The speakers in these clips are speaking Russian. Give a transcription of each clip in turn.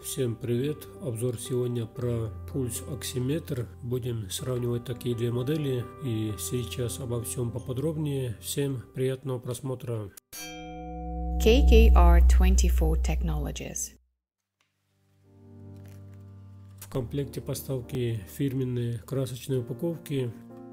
Всем привет! Обзор сегодня про пульс оксиметр. Будем сравнивать такие две модели, и сейчас обо всем поподробнее. Всем приятного просмотра. KKR24 Technologies. В комплекте поставки фирменные красочные упаковки.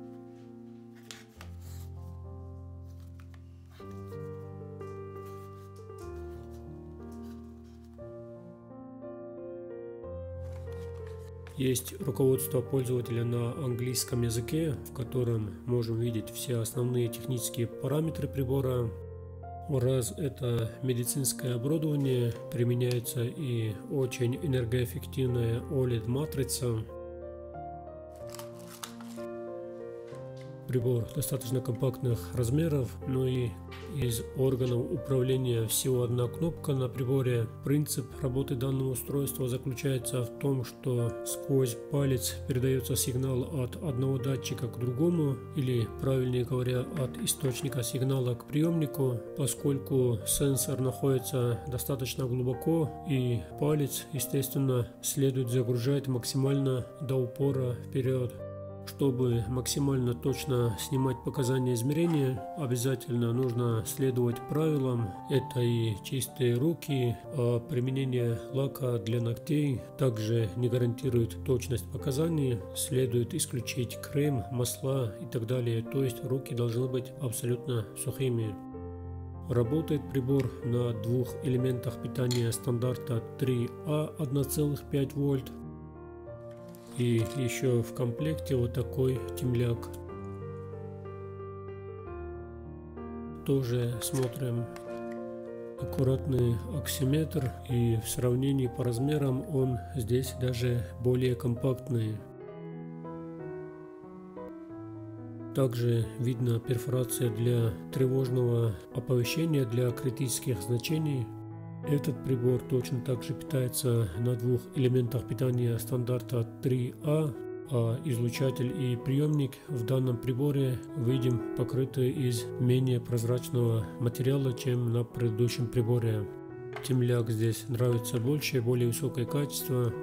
Есть руководство пользователя на английском языке, в котором можем видеть все основные технические параметры прибора. Раз это медицинское оборудование, применяется и очень энергоэффективная OLED-матрица. Прибор достаточно компактных размеров, но и из органов управления всего одна кнопка на приборе. Принцип работы данного устройства заключается в том, что сквозь палец передается сигнал от одного датчика к другому, или, правильнее говоря, от источника сигнала к приемнику, поскольку сенсор находится достаточно глубоко, и палец, естественно, следует загружать максимально до упора вперед. Чтобы максимально точно снимать показания измерения, обязательно нужно следовать правилам. Это и чистые руки, а применение лака для ногтей также не гарантирует точность показаний. Следует исключить крем, масла и так далее, то есть руки должны быть абсолютно сухими. Работает прибор на двух элементах питания стандарта 3А 1,5 вольт. И еще в комплекте вот такой темляк. Тоже смотрим аккуратный оксиметр, и в сравнении по размерам он здесь даже более компактный. Также видно перфорация для тревожного оповещения для критических значений. Этот прибор точно так же питается на двух элементах питания стандарта 3А, а излучатель и приемник в данном приборе видим покрыты из менее прозрачного материала, чем на предыдущем приборе. Темляк здесь нравится больше, более высокое качество.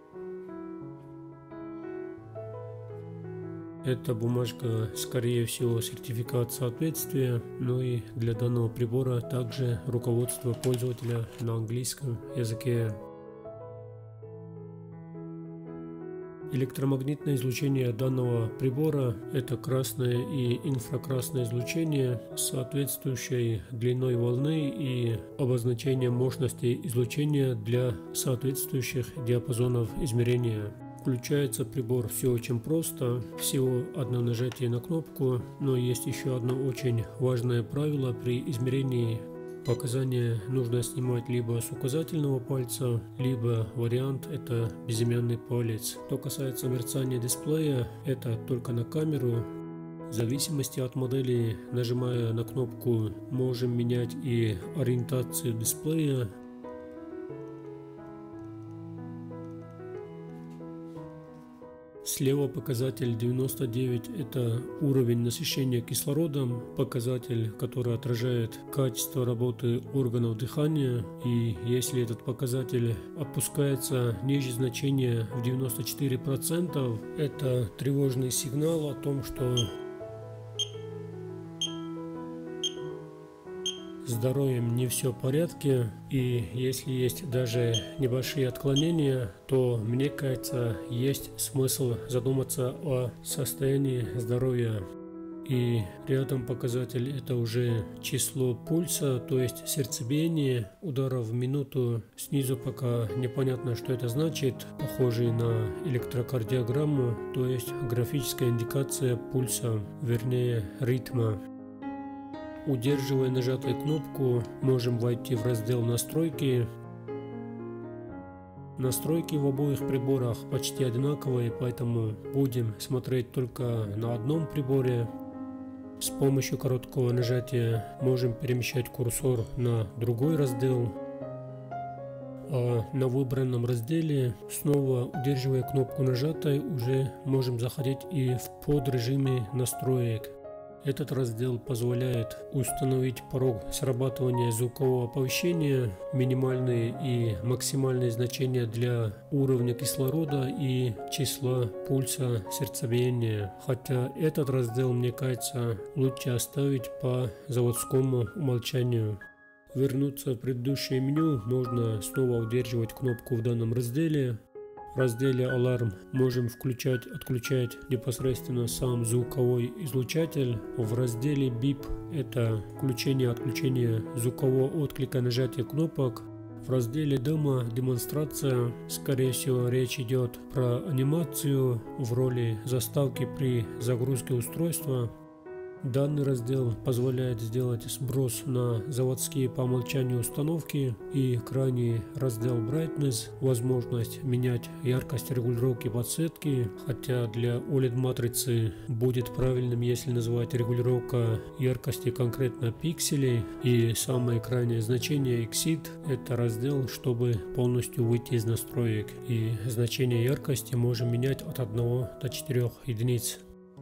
Эта бумажка, скорее всего, сертификат соответствия, но и для данного прибора также руководство пользователя на английском языке. Электромагнитное излучение данного прибора – это красное и инфракрасное излучение с соответствующей длиной волны и обозначением мощности излучения для соответствующих диапазонов измерения. Включается прибор все очень просто, всего одно нажатие на кнопку, но есть еще одно очень важное правило: при измерении показания нужно снимать либо с указательного пальца, либо вариант это безымянный палец. Что касается мерцания дисплея, это только на камеру. В зависимости от модели, нажимая на кнопку, можем менять и ориентацию дисплея. Слева показатель 99 – это уровень насыщения кислородом, показатель, который отражает качество работы органов дыхания. И если этот показатель опускается ниже значения в 94%, это тревожный сигнал о том, что с здоровьем не все в порядке, и если есть даже небольшие отклонения, то, мне кажется, есть смысл задуматься о состоянии здоровья. И рядом показатель это уже число пульса, то есть сердцебиение, ударов в минуту. Снизу пока непонятно, что это значит, похожий на электрокардиограмму, то есть графическая индикация пульса, вернее ритма. Удерживая нажатой кнопку, можем войти в раздел «Настройки». Настройки в обоих приборах почти одинаковые, поэтому будем смотреть только на одном приборе. С помощью короткого нажатия можем перемещать курсор на другой раздел. А на выбранном разделе, снова удерживая кнопку нажатой, уже можем заходить и в подрежиме настроек. Этот раздел позволяет установить порог срабатывания звукового оповещения, минимальные и максимальные значения для уровня кислорода и числа пульса сердцебиения. Хотя этот раздел, мне кажется, лучше оставить по заводскому умолчанию. Вернуться в предыдущее меню можно снова удерживать кнопку в данном разделе. В разделе «Аларм» можем включать-отключать непосредственно сам звуковой излучатель. В разделе «Бип» это включение-отключение звукового отклика нажатия кнопок. В разделе «Демо» демонстрация, скорее всего речь идет про анимацию в роли заставки при загрузке устройства. Данный раздел позволяет сделать сброс на заводские по умолчанию установки, и крайний раздел Brightness – возможность менять яркость регулировки подсветки, хотя для OLED матрицы будет правильным, если называть регулировка яркости конкретно пикселей, и самое крайнее значение Exceed – это раздел, чтобы полностью выйти из настроек, и значение яркости можем менять от 1 до 4 единиц.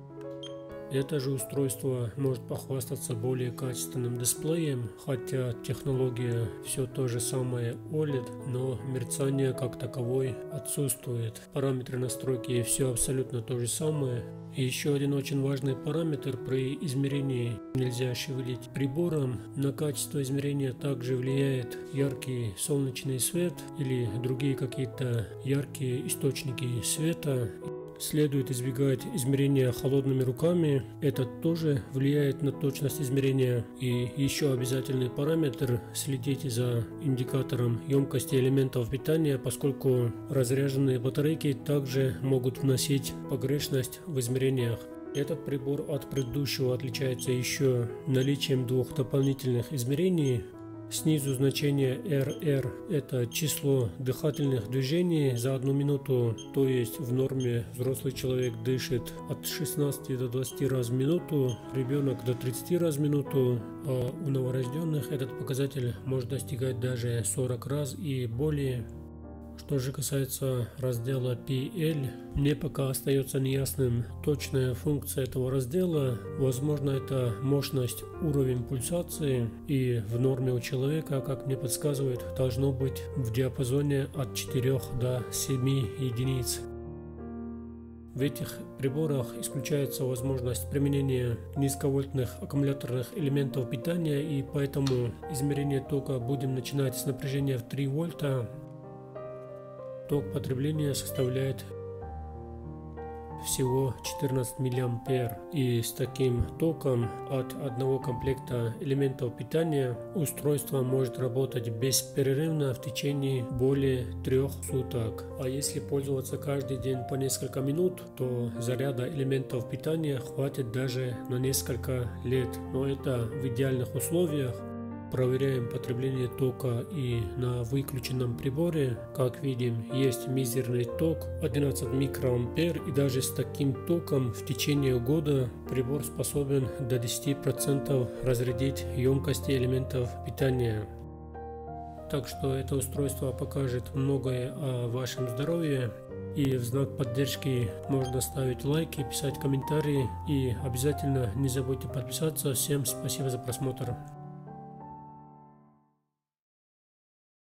Это же устройство может похвастаться более качественным дисплеем, хотя технология все то же самое OLED, но мерцание как таковой отсутствует. Параметры настройки все абсолютно то же самое. И еще один очень важный параметр при измерении: нельзя шевелить прибором. На качество измерения также влияет яркий солнечный свет или другие какие-то яркие источники света. Следует избегать измерения холодными руками, это тоже влияет на точность измерения. И еще обязательный параметр: следите за индикатором емкости элементов питания, поскольку разряженные батарейки также могут вносить погрешность в измерениях. Этот прибор от предыдущего отличается еще наличием двух дополнительных измерений. Снизу значение RR – это число дыхательных движений за 1 минуту, то есть в норме взрослый человек дышит от 16 до 20 раз в минуту, ребенок до 30 раз в минуту, а у новорожденных этот показатель может достигать даже 40 раз и более. Что же касается раздела PL, мне пока остается неясным точная функция этого раздела. Возможно, это мощность, уровень пульсации, и в норме у человека, как мне подсказывает, должно быть в диапазоне от 4 до 7 единиц. В этих приборах исключается возможность применения низковольтных аккумуляторных элементов питания, и поэтому измерение тока будем начинать с напряжения в 3 вольта. Ток потребления составляет всего 14 мА, и с таким током от одного комплекта элементов питания устройство может работать бесперерывно в течение более 3 суток. А если пользоваться каждый день по несколько минут, то заряда элементов питания хватит даже на несколько лет. Но это в идеальных условиях. Проверяем потребление тока, и на выключенном приборе, как видим, есть мизерный ток 11 микроампер, и даже с таким током в течение года прибор способен до 10% разрядить емкости элементов питания. Так что это устройство покажет многое о вашем здоровье. И в знак поддержки можно ставить лайки, писать комментарии, и обязательно не забудьте подписаться. Всем спасибо за просмотр.